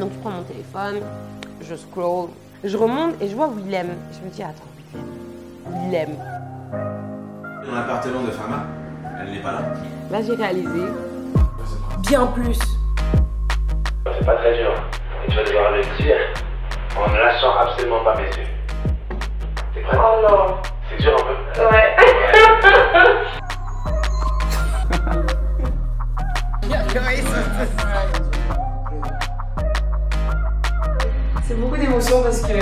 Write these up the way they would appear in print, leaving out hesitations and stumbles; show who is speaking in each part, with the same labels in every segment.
Speaker 1: Donc je prends mon téléphone, je scroll, je remonte et je vois Willem. Je me dis, attends, Willem.
Speaker 2: Dans l'appartement de Fama, elle n'est pas là.
Speaker 1: Là j'ai réalisé.
Speaker 3: Bien plus.
Speaker 2: C'est pas très dur. Et tu vas devoir le dire en ne lâchant absolument pas mes yeux. C'est prêt?
Speaker 3: Oh non.
Speaker 2: C'est dur un peu?
Speaker 3: Ouais. C'est beaucoup d'émotions parce que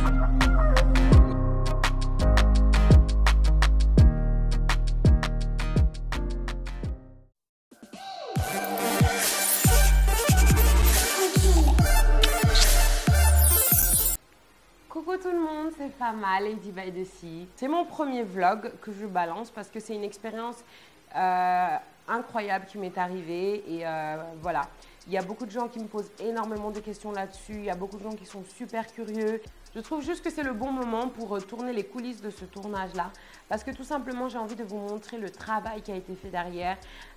Speaker 1: Coucou tout le monde, c'est Fama, Lady by the Sea. C'est mon premier vlog que je balance parce que c'est une expérience incroyable qui m'est arrivée et voilà. Il y a beaucoup de gens qui me posent énormément de questions là-dessus, il y a beaucoup de gens qui sont super curieux. Je trouve juste que c'est le bon moment pour tourner les coulisses de ce tournage-là parce que tout simplement j'ai envie de vous montrer le travail qui a été fait derrière.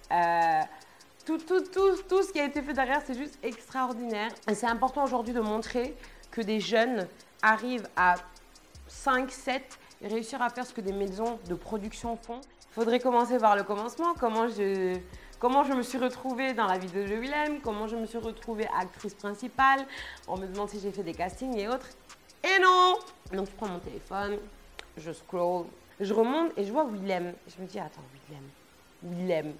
Speaker 1: Tout ce qui a été fait derrière, c'est juste extraordinaire. Et c'est important aujourd'hui de montrer que des jeunes arrivent à 5, 7 et réussir à faire ce que des maisons de production font. Il faudrait commencer par le commencement, comment je me suis retrouvée dans la vidéo de Willem, comment je me suis retrouvée actrice principale, on me demande si j'ai fait des castings et autres. Et non! Donc je prends mon téléphone, je scroll, je remonte et je vois Willem. Je me dis, attends, Willem,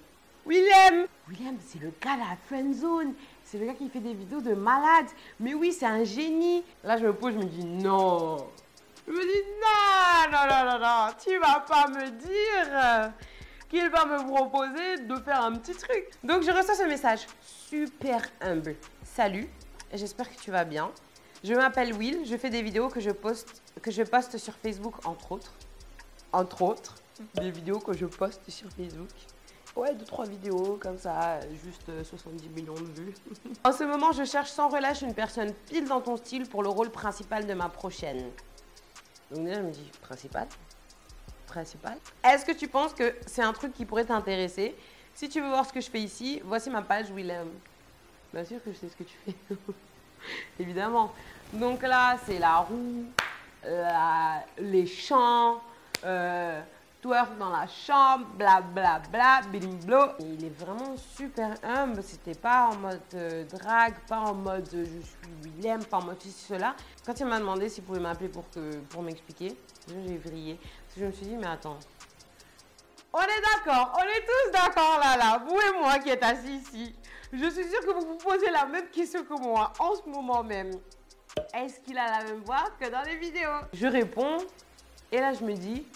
Speaker 1: c'est le gars de la friendzone. C'est le gars qui fait des vidéos de malade. Mais oui, c'est un génie. Là, je me pose, je me dis non. Je me dis non. Tu vas pas me dire qu'il va me proposer de faire un petit truc. Donc, je reçois ce message super humble. Salut, j'espère que tu vas bien. Je m'appelle Will. Je fais des vidéos que je poste sur Facebook, entre autres. Des vidéos que je poste sur Facebook. Ouais, 2-3 vidéos comme ça, juste 70 millions de vues. En ce moment, je cherche sans relâche une personne pile dans ton style pour le rôle principal de ma prochaine. Donc déjà, je me dis, principal? Est-ce que tu penses que c'est un truc qui pourrait t'intéresser? Si tu veux voir ce que je fais ici, voici ma page Willem. Bien sûr que je sais ce que tu fais. Évidemment. Donc là, c'est la roue, les champs, twerk dans la chambre, blablabla, bilimbo. Il est vraiment super humble. C'était pas en mode drague, pas en mode je suis Willem, pas en mode ceci, cela. Quand il m'a demandé s'il pouvait m'appeler pour m'expliquer, j'ai vrillé. Parce que je me suis dit, mais attends. On est d'accord, on est tous d'accord là, vous et moi qui êtes assis ici. Je suis sûre que vous vous posez la même question que moi en ce moment même. Est-ce qu'il a la même voix que dans les vidéos? Je réponds et là je me dis,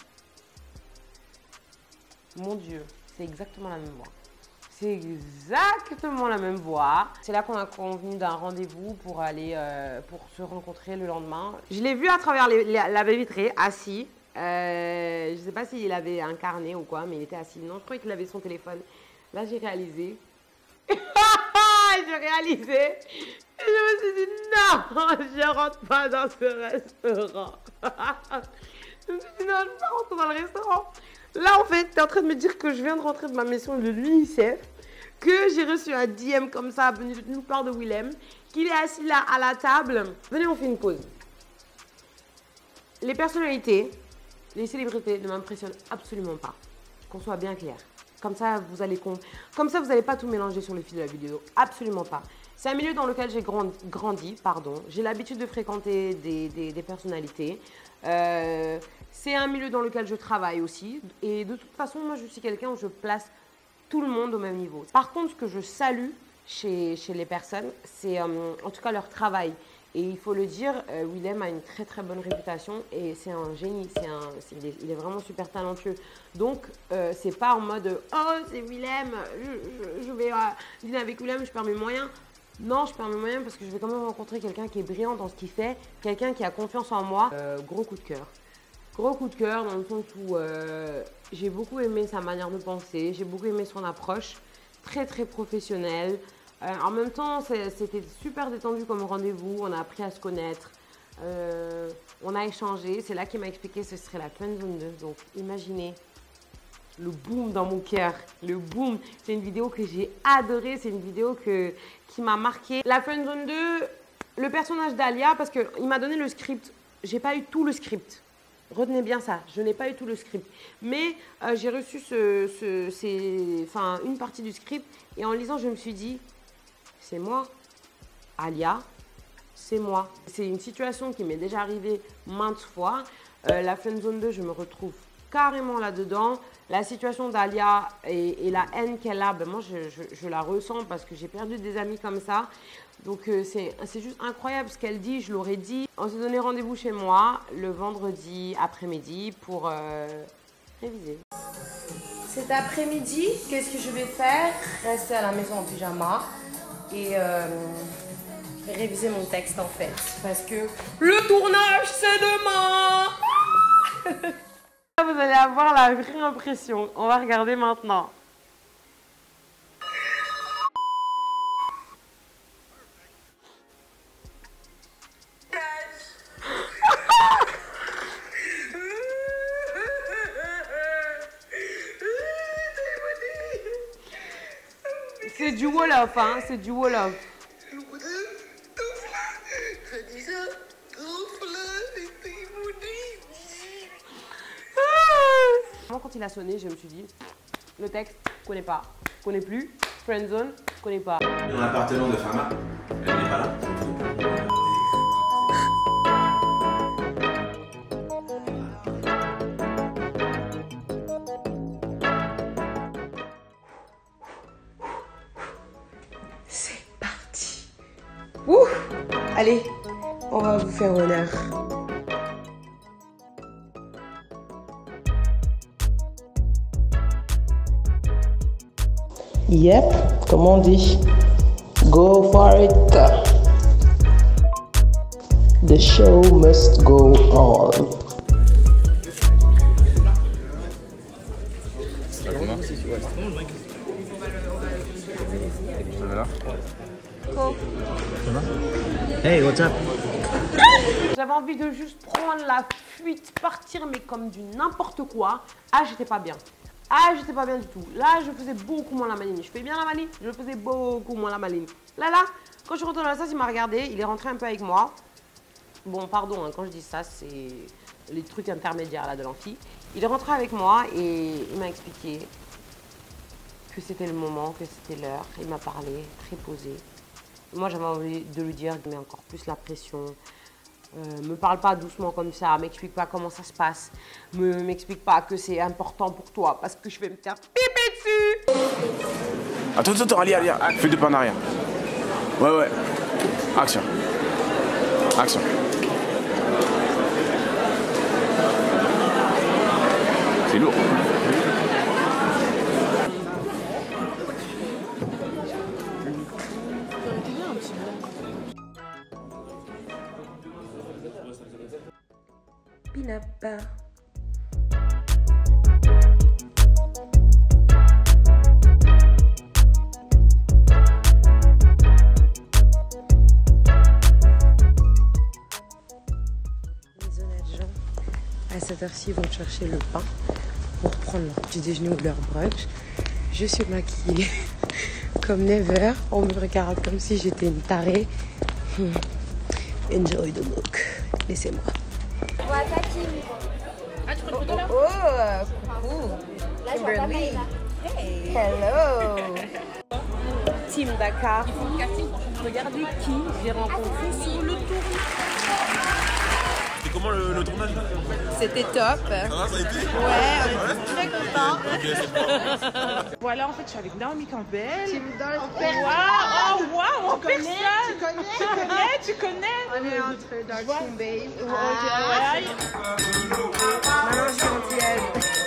Speaker 1: mon Dieu, c'est exactement la même voix. C'est exactement la même voix. C'est là qu'on a convenu d'un rendez-vous pour aller pour se rencontrer le lendemain. Je l'ai vu à travers la baie vitrée, assis. Je ne sais pas s'il avait un carnet ou quoi, mais il était assis. Non, je croyais qu'il avait son téléphone. Là, j'ai réalisé. J'ai réalisé. Et je me suis dit, non, je ne rentre pas dans ce restaurant. Je me suis dit, non, je ne vais pas rentrer dans le restaurant. Là, en fait, tu es en train de me dire que je viens de rentrer de ma mission de l'UNICEF, que j'ai reçu un DM comme ça, venu de nulle part de Willem, qu'il est assis là à la table. Venez, on fait une pause. Les personnalités, les célébrités ne m'impressionnent absolument pas. Qu'on soit bien clair. Comme ça, vous allez pas tout mélanger sur le fil de la vidéo. Absolument pas. C'est un milieu dans lequel j'ai grandi. J'ai l'habitude de fréquenter des personnalités. C'est un milieu dans lequel je travaille aussi. Et de toute façon, moi, je suis quelqu'un où je place tout le monde au même niveau. Par contre, ce que je salue chez les personnes, c'est en tout cas leur travail. Et il faut le dire, Willem a une très très bonne réputation et c'est un génie, il est vraiment super talentueux. Donc, c'est pas en mode « Oh, c'est Willem, je vais dîner avec Willem, je perds mes moyens ». Non, je perds mes moyens parce que je vais quand même rencontrer quelqu'un qui est brillant dans ce qu'il fait, quelqu'un qui a confiance en moi. Gros coup de cœur. Gros coup de cœur dans le sens où j'ai beaucoup aimé sa manière de penser, j'ai beaucoup aimé son approche, très très professionnelle. En même temps, c'était super détendu comme rendez-vous, on a appris à se connaître, on a échangé. C'est là qu'il m'a expliqué que ce serait la friendzone 2. Donc imaginez le boom dans mon cœur, le boom. C'est une vidéo que j'ai adorée, c'est une vidéo qui m'a marqué. La friendzone 2, Le personnage d'Alia, parce qu'il m'a donné le script, j'ai pas eu tout le script. Retenez bien ça, je n'ai pas eu tout le script. Mais j'ai reçu une partie du script et en lisant, je me suis dit, c'est moi, Alia, c'est moi. C'est une situation qui m'est déjà arrivée maintes fois. La Friendzone 2, je me retrouve carrément là-dedans. La situation d'Alia et la haine qu'elle a, ben moi, je la ressens parce que j'ai perdu des amis comme ça. Donc, c'est juste incroyable ce qu'elle dit, je l'aurais dit. On s'est donné rendez-vous chez moi le vendredi après-midi pour réviser.
Speaker 3: Cet après-midi, qu'est-ce que je vais faire? Rester à la maison en pyjama et réviser mon texte en fait. Parce que le tournage, c'est demain.
Speaker 1: Vous allez avoir la vraie impression. On va regarder maintenant. C'est du Wolof, hein, c'est du Wolof. Moi, quand il a sonné, je me suis dit, le texte, connais pas, connais plus, Friendzone, connais pas.
Speaker 2: Mon appartement de Fama, elle n'est pas là.
Speaker 3: C'est parti. Ouh. Allez, on va vous faire honneur.
Speaker 4: Yep, comme on dit, go for it. The show must go on.
Speaker 5: Hey, what's up?
Speaker 1: J'avais envie de juste prendre la fuite, partir, mais comme du n'importe quoi. Ah, j'étais pas bien. Ah, j'étais pas bien du tout. Là, je faisais beaucoup moins la maline. Je fais bien la maline, je faisais beaucoup moins la maline. Là, quand je suis rentrée dans la salle, il m'a regardé, il est rentré un peu avec moi. Bon, pardon, hein, quand je dis ça, c'est les trucs intermédiaires là de l'amphi. Il est rentré avec moi et il m'a expliqué que c'était le moment, que c'était l'heure. Il m'a parlé, très posé. Moi, j'avais envie de lui dire, mais encore plus la pression. Me parle pas doucement comme ça, m'explique pas comment ça se passe, m'explique pas que c'est important pour toi parce que je vais me faire piper dessus.
Speaker 2: Attends, Alia, fais 2 pas en arrière. Ouais. Action. C'est lourd.
Speaker 3: Pinapa. Les honnêtes gens, à cette heure-ci, vont chercher le pain pour prendre leur petit déjeuner ou leur brunch. Je suis maquillée comme never. On me regarde comme si j'étais une tarée. Enjoy the look. Laissez-moi. Coucou. Kimberly. Hello. Team Dakar. Regardez qui j'ai rencontré sur le tournage.
Speaker 6: C'était comment le tournage là?
Speaker 3: C'était top.
Speaker 6: Ça va, ça a été?
Speaker 3: Ouais, on est très contents.
Speaker 7: Voilà, en fait, je suis avec Naomi Campbell.
Speaker 3: Waouh,
Speaker 7: Waouh, on personne. Tu connais.
Speaker 3: On est entre Dark Team Babe.
Speaker 7: Ouais.
Speaker 3: Maintenant, je suis entière.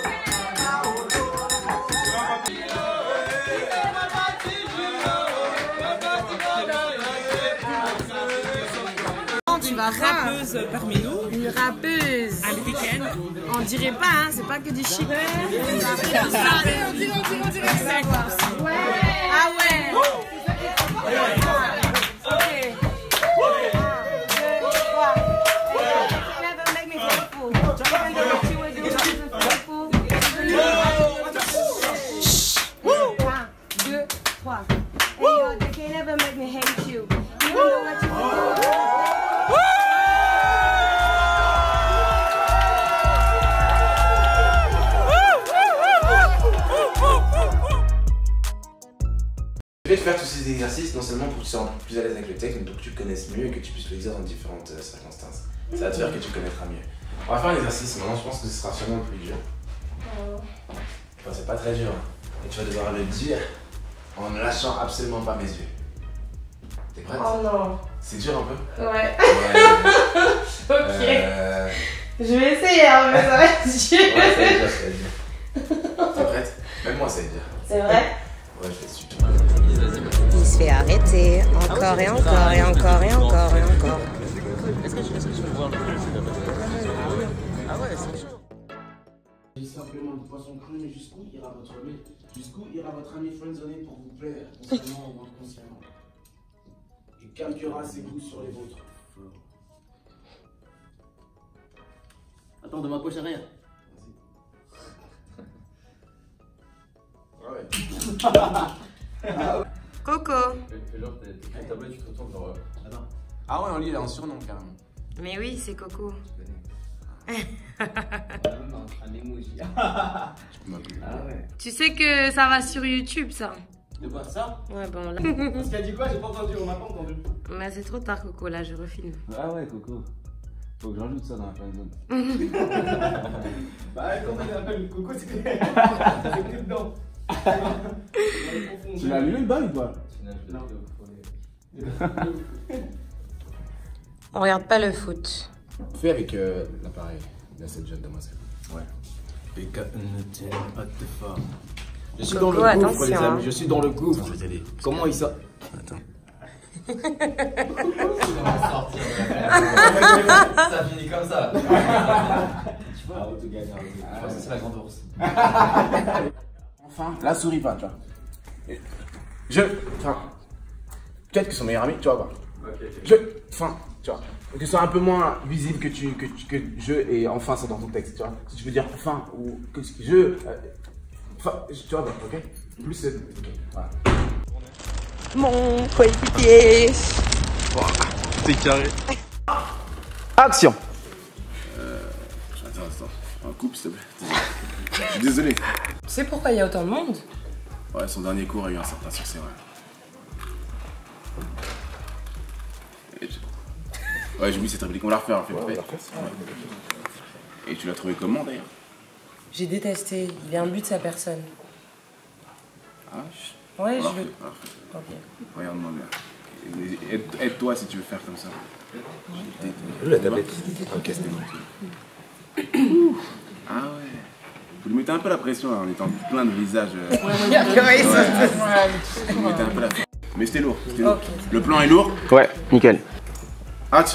Speaker 3: Tu vas voir.
Speaker 7: Rappeuse parmi nous.
Speaker 3: Une rappeuse.
Speaker 7: Américaine.
Speaker 3: On dirait pas, hein, c'est pas que du chic. On dirait ça. Ouais. Ah ouais. Ok. Hey yo, they can't ever make me hate you. Even though what you do.
Speaker 2: exercice, non seulement pour que tu sois plus à l'aise avec le texte, mais pour que tu le connaisses mieux et que tu puisses le dire dans différentes circonstances. Ça va te faire que tu connaîtras mieux. On va faire un exercice maintenant, je pense que ce sera sûrement le plus dur. Enfin, c'est pas très dur. Et tu vas devoir le dire en ne lâchant absolument pas mes yeux. T'es prête?
Speaker 3: Oh non.
Speaker 2: C'est dur un peu?
Speaker 3: Ouais.
Speaker 2: Ok.
Speaker 3: Je vais essayer, hein, mais ça va être dur.
Speaker 2: Ouais, ça va être dur, ça va être dur. T'es prête? Même moi, ça va être dur.
Speaker 3: C'est vrai?
Speaker 2: Ouais, je vais être super.
Speaker 3: Il se fait arrêter encore et encore et encore et encore et encore.
Speaker 5: Est-ce que tu peux voir le Ah ouais, c'est chaud.
Speaker 2: Simplement du poisson cru, mais jusqu'où ira votre ami friendzoné pour vous plaire, consciemment ou inconsciemment? Et calquera ses goûts sur les vôtres.
Speaker 5: Attends, de ma poche arrière.
Speaker 2: Ouais.
Speaker 3: Coco.
Speaker 5: Fais genre, t'es une tablette, tu te retournes genre. Attends.
Speaker 2: Ah ouais, on lit, il a un surnom carrément.
Speaker 3: Mais oui, c'est Coco.
Speaker 5: Un emoji.
Speaker 2: Ah ouais.
Speaker 3: Tu sais que ça va sur YouTube, ça?
Speaker 5: De quoi ça?
Speaker 3: Ouais, bon là.
Speaker 5: Parce qu'elle dit quoi? J'ai pas entendu, on m'a pas entendu.
Speaker 3: Mais c'est trop tard, Coco, là, je refilme.
Speaker 5: Ah ouais, Coco. Faut que j'ajoute ça dans la friendzone.
Speaker 6: Bah, quand on appelle Coco, c'est que dedans.
Speaker 5: Tu l'as lu le bal ou pas?
Speaker 6: Non.
Speaker 3: On regarde pas le foot.
Speaker 2: Fais avec l'appareil de cette jeune demoiselle.
Speaker 5: Ouais. PK ne tient pas de fort. Je suis
Speaker 3: Coco,
Speaker 5: dans le gouffre, les
Speaker 3: attention,
Speaker 5: amis. Je suis dans le gouffre.
Speaker 2: Je vais t'aider.
Speaker 5: Comment il sort?
Speaker 2: Attends.
Speaker 5: Ça finit comme ça. Tu vois, c'est la grande ours.
Speaker 2: Enfin, là, souris pas, tu vois. Enfin, peut-être que son meilleur ami, tu vois pas. Enfin, tu vois. Que ce soit un peu moins visible que je et enfin c'est dans ton texte, tu vois. Si tu veux dire enfin ou que je. Enfin, tu vois, ok. Plus ok, voilà.
Speaker 3: Mon coéquipier.
Speaker 6: T'es carré.
Speaker 2: Action. Attends. Un couple, s'il te plaît. Je suis désolé.
Speaker 3: Tu sais pourquoi il y a autant de monde?
Speaker 2: Ouais, son dernier cours a eu un certain succès, ouais. Ouais, j'ai oublié cette réplique. On la refait, Ouais. Et tu l'as trouvé comment d'ailleurs?
Speaker 3: J'ai détesté. Il est imbu de sa personne.
Speaker 2: Ah,
Speaker 3: Ouais,
Speaker 2: on la
Speaker 3: je
Speaker 2: refait,
Speaker 3: veux.
Speaker 2: on la refait.
Speaker 3: Ok.
Speaker 2: Regarde-moi bien. Aide-toi si tu veux faire comme ça.
Speaker 5: La tablette.
Speaker 2: Ok, c'était bon. Ah ouais. Vous lui mettez un peu la pression là, en étant plein de visages. Vous mettez un peu la pression. Mais c'était lourd. Okay. Le plan est lourd?
Speaker 5: Ouais, nickel.
Speaker 2: Action.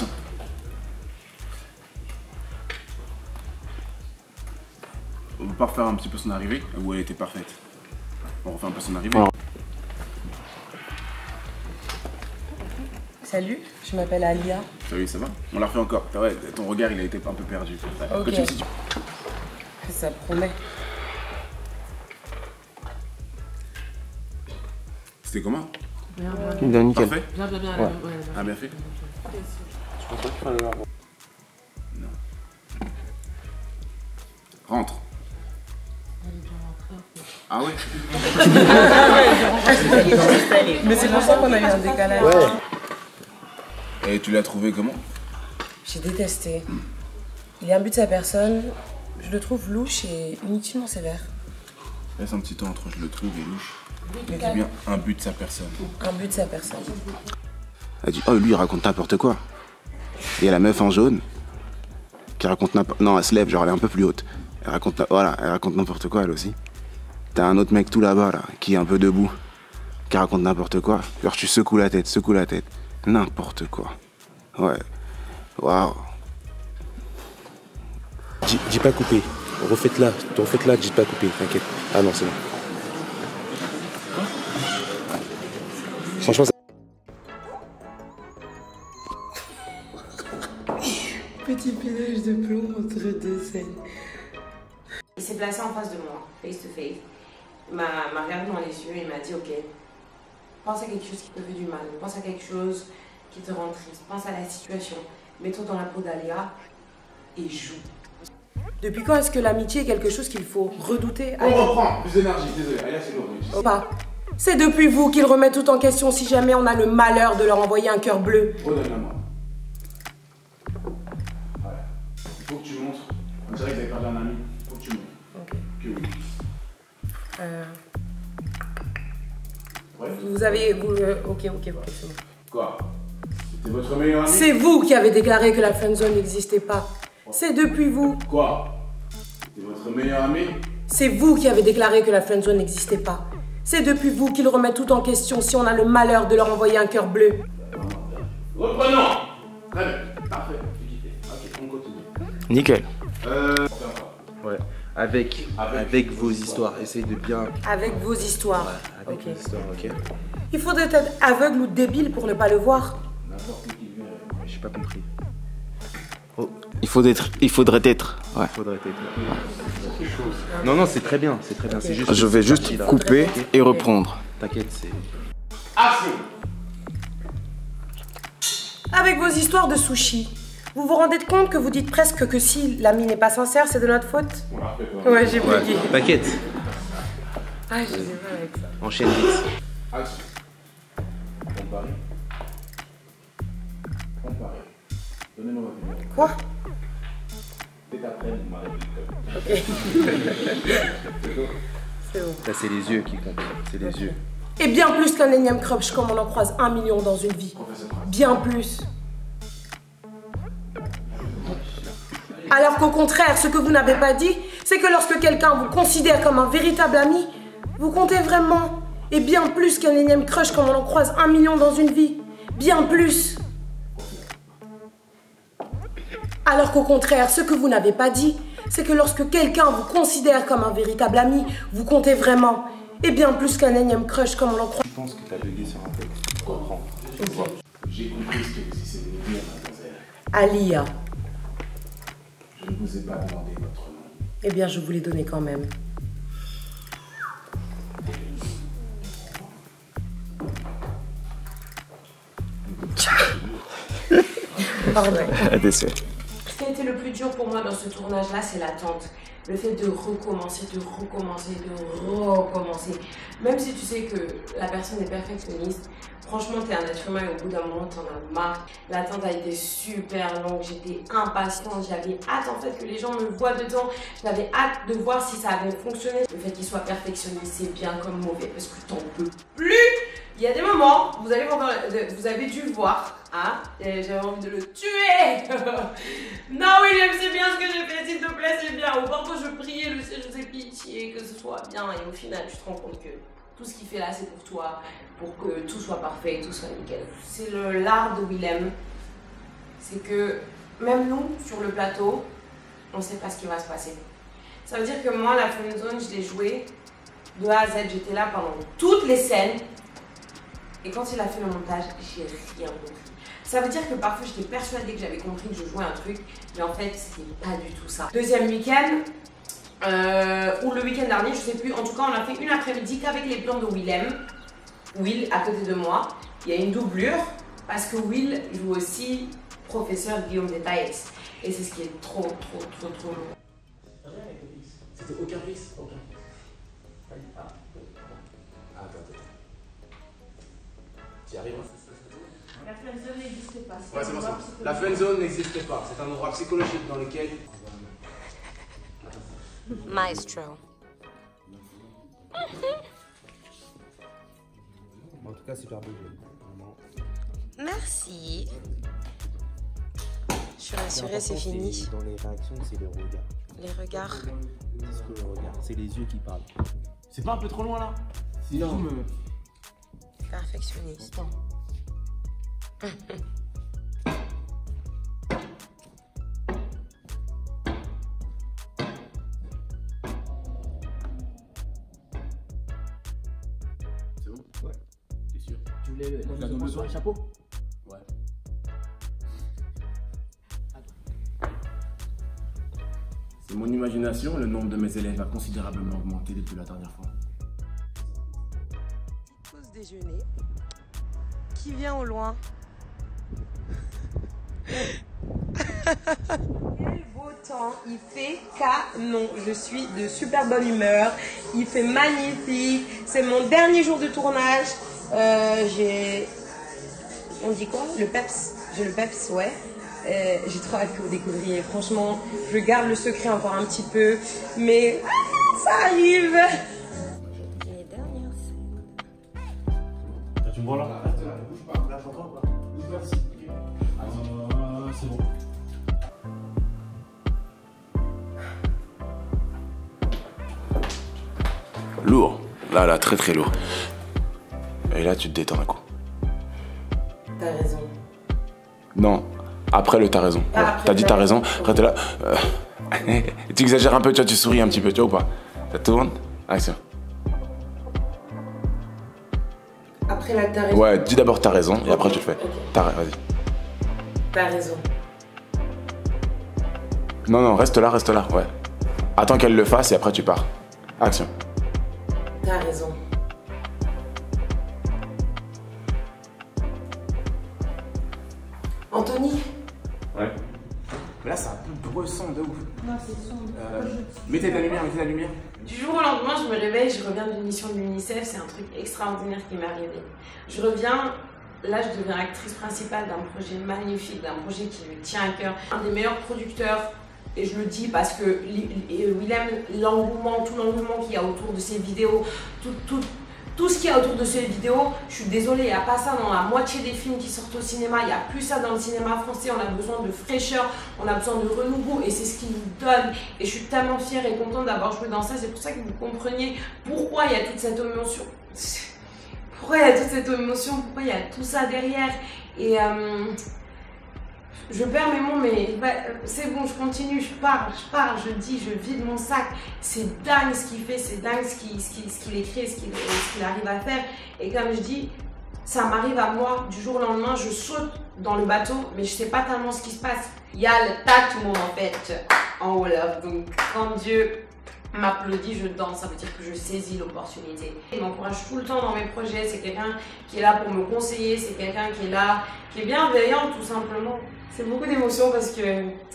Speaker 2: On va pas refaire un petit peu son arrivée, où elle était parfaite. On refait un peu son arrivée.
Speaker 5: Ouais.
Speaker 3: Salut, je m'appelle Alia.
Speaker 2: Salut, ça va? On la refait encore. Ouais, ton regard il a été un peu perdu.
Speaker 3: Ok. Ça promet.
Speaker 2: C'était comment?
Speaker 5: Bien, nickel.
Speaker 2: Parfait?
Speaker 3: Bien.
Speaker 5: Ouais.
Speaker 2: Ah, bien fait?
Speaker 5: Je pense pas qu'il fallait l'avoir.
Speaker 2: Non. Rentre. Ah ouais?
Speaker 3: Mais c'est pour ça qu'on a eu un décalage.
Speaker 2: Ouais. Et tu l'as trouvé comment?
Speaker 3: J'ai détesté. Il est imbu de sa personne. Je le trouve louche et inutilement sévère.
Speaker 2: Laisse un petit temps entre je le trouve et louche. Mais dis bien un but de sa personne.
Speaker 3: Imbu de sa personne.
Speaker 2: Elle dit, oh lui il raconte n'importe quoi. Et il y a la meuf en jaune qui raconte n'importe... Non, elle se lève, genre elle est un peu plus haute. Elle raconte, voilà, elle raconte n'importe quoi elle aussi. T'as un autre mec tout là-bas là, qui est un peu debout, qui raconte n'importe quoi. Genre tu secoues la tête. N'importe quoi. Ouais. Waouh.
Speaker 8: Dis pas couper. Refaites-la. Dis pas couper, t'inquiète. Ah non, c'est bon. Franchement, ça...
Speaker 3: Petit pédage de plomb entre deux scènes.
Speaker 1: Il s'est placé en face de moi, face to face. Il m'a regardé dans les yeux et il m'a dit ok, pense à quelque chose qui te fait du mal, pense à quelque chose qui te rend triste, pense à la situation, mets-toi dans la peau d'Alia et joue.
Speaker 3: Depuis quand est-ce que l'amitié est quelque chose qu'il faut redouter?
Speaker 2: On reprend, plus d'énergie, désolé. Alia c'est lourd.
Speaker 3: Pas. C'est depuis vous qu'ils remettent tout en question si jamais on a le malheur de leur envoyer un cœur bleu.
Speaker 2: Redonne-la-moi. Voilà. Il faut que tu montres. On dirait que vous avez perdu un ami. Il faut que tu montres.
Speaker 3: Ok.
Speaker 2: Que oui. Ouais.
Speaker 3: Vous avez... ok, bon, c'est bon.
Speaker 2: Quoi? C'était votre meilleur ami?
Speaker 3: C'est vous qui avez déclaré que la friendzone n'existait pas. C'est depuis vous.
Speaker 2: Quoi? C'était votre meilleur ami?
Speaker 3: C'est vous qui avez déclaré que la friendzone n'existait pas. C'est depuis vous qu'ils remettent tout en question si on a le malheur de leur envoyer un cœur bleu.
Speaker 2: Reprenons. Très bien. Parfait. Ok, on continue.
Speaker 8: Nickel.
Speaker 2: Ouais.
Speaker 8: Avec vos histoires. Essayez de bien...
Speaker 3: Avec vos histoires.
Speaker 8: Ouais, avec
Speaker 3: Ok.
Speaker 8: vos histoires, ok.
Speaker 3: Il faudrait être aveugle ou débile pour ne pas le voir.
Speaker 8: J'ai pas compris.
Speaker 2: Il faudrait être. Ouais.
Speaker 8: Faudrait être. Non, c'est très bien, c'est très bien. C'est juste.
Speaker 2: Je vais juste
Speaker 8: partie-là.
Speaker 2: couper et reprendre.
Speaker 8: T'inquiète, c'est.
Speaker 2: Action.
Speaker 3: Avec vos histoires de sushi, vous vous rendez compte que vous dites presque que si l'ami n'est pas sincère, c'est de notre faute?
Speaker 2: On l'a refait.
Speaker 3: Ouais, j'ai bugué.
Speaker 8: T'inquiète.
Speaker 3: Ah, je sais pas avec ça.
Speaker 8: Enchaîne vite.
Speaker 2: Action. Comparer. Donnez-moi votre numéro.
Speaker 3: Quoi?
Speaker 2: Dès après, vous m'arrêtez le
Speaker 3: Ok. C'est bon.
Speaker 8: Là, c'est les yeux qui comptent. C'est les yeux.
Speaker 3: Et bien plus qu'un énième crush comme on en croise 1 million dans une vie. Bien plus. Alors qu'au contraire, ce que vous n'avez pas dit, c'est que lorsque quelqu'un vous considère comme un véritable ami, vous comptez vraiment. Et bien plus qu'un énième crush comme on en croise 1 million dans une vie. Bien plus. Alors qu'au contraire, ce que vous n'avez pas dit, c'est que lorsque quelqu'un vous considère comme un véritable ami, vous comptez vraiment. Et bien plus qu'un énième crush comme on en croit.
Speaker 8: Je pense que t'as bugué sur un truc. Je comprends.
Speaker 2: J'ai compris ce que vous essayez de me dire, mademoiselle.
Speaker 3: Alia.
Speaker 2: Je ne vous ai pas demandé votre nom.
Speaker 3: Eh bien, je vous l'ai donné quand même. Pardon.
Speaker 2: Désolé.
Speaker 1: Ce qui a été le plus dur pour moi dans ce tournage-là, c'est l'attente. Le fait de recommencer. Même si tu sais que la personne est perfectionniste, franchement, t'es un être humain et au bout d'un moment, t'en as marre. L'attente a été super longue, j'étais impatiente, j'avais hâte en fait que les gens me voient dedans. J'avais hâte de voir si ça allait fonctionner. Le fait qu'il soit perfectionniste, c'est bien comme mauvais parce que t'en peux plus. Il y a des moments, vous avez dû le voir, hein, j'avais envie de le tuer. Non, William, c'est bien ce que j'ai fait, s'il te plaît, c'est bien. Ou parfois je priais le ciel, je faisais pitié, que ce soit bien. Et au final, tu te rends compte que tout ce qu'il fait là, c'est pour toi, pour que tout soit parfait, tout soit nickel. C'est l'art de Willem. C'est que même nous, sur le plateau, on ne sait pas ce qui va se passer. Ça veut dire que moi, la friendzone, je l'ai jouée de A à Z. J'étais là pendant toutes les scènes. Et quand il a fait le montage, j'ai rien compris. Ça veut dire que parfois j'étais persuadée que j'avais compris que je jouais un truc, mais en fait c'était pas du tout ça. Deuxième week-end, ou le week-end dernier, je sais plus, en tout cas on a fait une après-midi qu'avec les plans de Willem. Will à côté de moi, il y a une doublure, parce que Will joue aussi professeur Guillaume Détaillès. Et c'est ce qui est trop long.
Speaker 6: C'était aucun fixe. Tu y arrives.
Speaker 7: La friendzone n'existe pas.
Speaker 2: Ouais, c'est bon. La friendzone n'existe pas. C'est un endroit psychologique dans lequel.
Speaker 3: Maestro.
Speaker 8: En tout cas, super beau. Vraiment.
Speaker 3: Merci. Je suis rassurée, c'est fini.
Speaker 8: Dans les réactions, c'est les regards.
Speaker 3: Les regards.
Speaker 8: C'est ce que le regard. C'est les yeux qui parlent.
Speaker 6: C'est pas un peu trop loin là?
Speaker 2: Sinon.
Speaker 3: Perfectionniste.
Speaker 2: C'est bon? Ouais. T'es sûr?
Speaker 6: Tu voulais la double soirée chapeau?
Speaker 2: Ouais. C'est mon imagination, le nombre de mes élèves a considérablement augmenté depuis la dernière fois.
Speaker 3: Pause déjeuner. Qui vient au loin? Quel beau temps, il fait canon. Je suis de super bonne humeur. Il fait magnifique. C'est mon dernier jour de tournage. J'ai... On dit quoi? Le peps. J'ai le peps, ouais. J'ai trop hâte que vous découvriez. Franchement, je garde le secret encore un petit peu. Mais ça arrive.
Speaker 8: Tu me vois là?
Speaker 6: Bouge pas, là t'entends pas. Bouge pas, c'est bon.
Speaker 2: Lourd. Là, très très lourd. Et là, tu te détends d'un coup.
Speaker 3: T'as raison.
Speaker 2: Non, après le t'as raison.
Speaker 3: Ah,
Speaker 2: Ouais.
Speaker 3: après
Speaker 2: T'as dit
Speaker 3: le
Speaker 2: t'as raison, après t'es là. Tu exagères un peu, tu vois, tu souris un petit peu, tu vois ou pas? Ça tourne, action.
Speaker 3: Après là, t'as raison.
Speaker 2: Ouais, dis d'abord t'as raison et après tu le fais.
Speaker 3: Ok.
Speaker 2: Vas-y.
Speaker 3: T'as raison.
Speaker 2: Non, reste là, ouais. Attends qu'elle le fasse et après tu pars. Action.
Speaker 3: T'as raison. Anthony?
Speaker 2: Ouais. Mais là, c'est un peu bressant de ouf. Non, c'est sombre. Mettez la lumière,
Speaker 1: Du jour au lendemain, je me réveille, je reviens d'une mission de l'UNICEF, c'est un truc extraordinaire qui m'est arrivé. Je reviens, là je deviens actrice principale d'un projet magnifique, d'un projet qui me tient à cœur. Un des meilleurs producteurs, et je le dis parce que Willem, l'engouement, tout l'engouement qu'il y a autour de ses vidéos, tout ce qu'il y a autour de ces vidéos, je suis désolée, il n'y a pas ça dans la moitié des films qui sortent au cinéma, il n'y a plus ça dans le cinéma français, on a besoin de fraîcheur, on a besoin de renouveau et c'est ce qu'il nous donne. Et je suis tellement fière et contente d'avoir joué dans ça, c'est pour ça que vous compreniez pourquoi il y a toute cette émotion. Pourquoi il y a toute cette émotion, pourquoi il y a tout ça derrière. Et je perds mes mots, mais bah, c'est bon, je continue, je parle, je dis, je vide mon sac. C'est dingue ce qu'il fait, c'est dingue ce qu'il écrit, ce qu'il arrive à faire. Et comme je dis, ça m'arrive à moi, du jour au lendemain, je saute dans le bateau, mais je sais pas tellement ce qui se passe. Il y a le tas de mots en fait, en Wolof. Donc quand Dieu m'applaudit, je danse, ça veut dire que je saisis l'opportunité. Il m'encourage tout le temps dans mes projets, c'est quelqu'un qui est là pour me conseiller, c'est quelqu'un qui est là, qui est bienveillant tout simplement. C'est beaucoup d'émotions parce que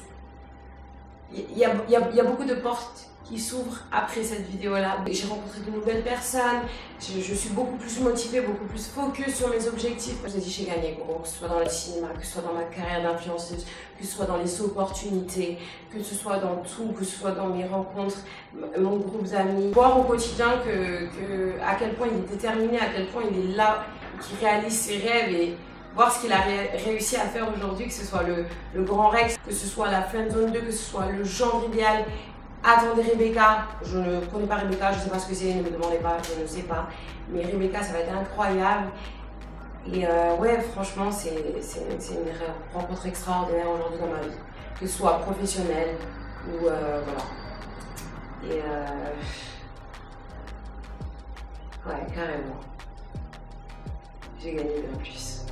Speaker 1: il y a beaucoup de portes qui s'ouvrent après cette vidéo-là. J'ai rencontré de nouvelles personnes, je suis beaucoup plus motivée, beaucoup plus focus sur mes objectifs. J'ai dit j'ai gagné gros, que ce soit dans le cinéma, que ce soit dans ma carrière d'influenceuse, que ce soit dans les opportunités, que ce soit dans tout, que ce soit dans mes rencontres, mon groupe d'amis. Voir au quotidien à quel point il est déterminé, à quel point il est là, qu'il réalise ses rêves et voir ce qu'il a réussi à faire aujourd'hui, que ce soit le Grand Rex, que ce soit la Friendzone 2, que ce soit le Jean Rivial. Attendez Rebecca, je ne connais pas Rebecca, je ne sais pas ce que c'est, ne me demandez pas, je ne sais pas. Mais Rebecca, ça va être incroyable. Et ouais, franchement, c'est une rencontre extraordinaire aujourd'hui dans ma vie. Que ce soit professionnelle ou voilà. Et ouais, carrément. J'ai gagné bien plus.